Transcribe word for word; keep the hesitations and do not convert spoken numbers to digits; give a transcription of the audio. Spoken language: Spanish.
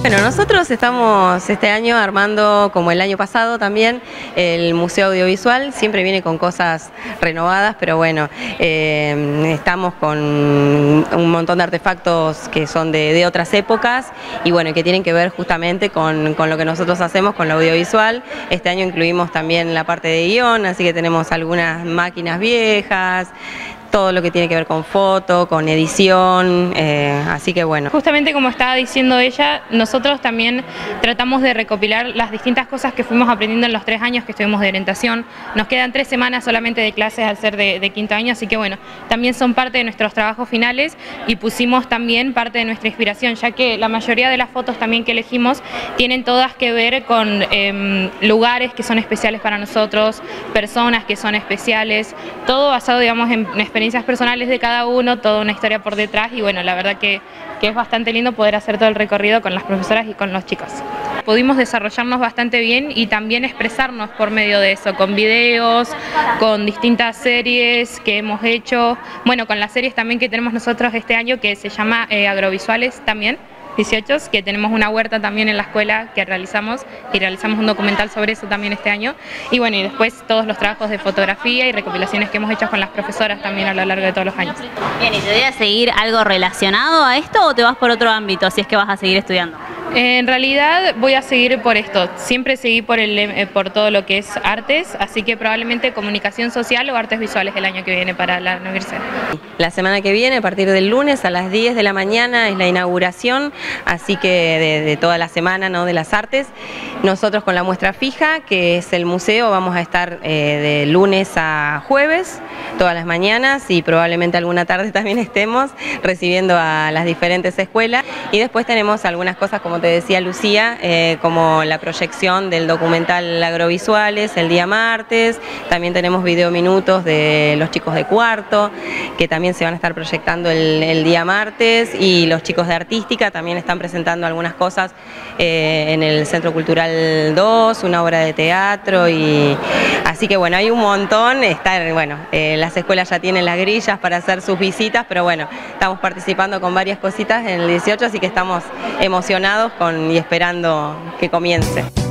Bueno, nosotros estamos este año armando, como el año pasado también, el Museo Audiovisual. Siempre viene con cosas renovadas, pero bueno, eh, estamos con un montón de artefactos que son de, de otras épocas y bueno, que tienen que ver justamente con, con lo que nosotros hacemos, con lo audiovisual. Este año incluimos también la parte de guión, así que tenemos algunas máquinas viejas, todo lo que tiene que ver con foto, con edición, eh, así que bueno. Justamente como estaba diciendo ella, nosotros también tratamos de recopilar las distintas cosas que fuimos aprendiendo en los tres años que estuvimos de orientación. Nos quedan tres semanas solamente de clases al ser de, de quinto año, así que bueno, también son parte de nuestros trabajos finales y pusimos también parte de nuestra inspiración, ya que la mayoría de las fotos también que elegimos tienen todas que ver con eh, lugares que son especiales para nosotros, personas que son especiales, todo basado, digamos, en experiencias personales de cada uno, toda una historia por detrás y bueno, la verdad que, que es bastante lindo poder hacer todo el recorrido con las profesoras y con los chicos. Pudimos desarrollarnos bastante bien y también expresarnos por medio de eso, con videos, con distintas series que hemos hecho, bueno, con las series también que tenemos nosotros este año que se llama eh, Agrovisuales también, dieciocho, que tenemos una huerta también en la escuela que realizamos y realizamos un documental sobre eso también este año y bueno, y después todos los trabajos de fotografía y recopilaciones que hemos hecho con las profesoras también a lo largo de todos los años. Bien, ¿y te voy a seguir algo relacionado a esto o te vas por otro ámbito si es que vas a seguir estudiando? En realidad voy a seguir por esto, siempre seguí por, el, eh, por todo lo que es artes, así que probablemente comunicación social o artes visuales el año que viene para la universidad. La semana que viene, a partir del lunes a las diez de la mañana es la inauguración, así que de, de toda la semana, ¿no?, de las artes. Nosotros con la muestra fija, que es el museo, vamos a estar eh, de lunes a jueves, todas las mañanas y probablemente alguna tarde también estemos recibiendo a las diferentes escuelas. Y después tenemos algunas cosas, como te decía Lucía, eh, como la proyección del documental Agrovisuales el día martes. También tenemos videominutos de los chicos de cuarto, que también se van a estar proyectando el, el día martes, y los chicos de artística también están presentando algunas cosas eh, en el Centro Cultural dos, una obra de teatro, y así que bueno, hay un montón. Está, bueno, eh, las escuelas ya tienen las grillas para hacer sus visitas, pero bueno, estamos participando con varias cositas en el dieciocho, así que estamos emocionados con, y esperando que comience.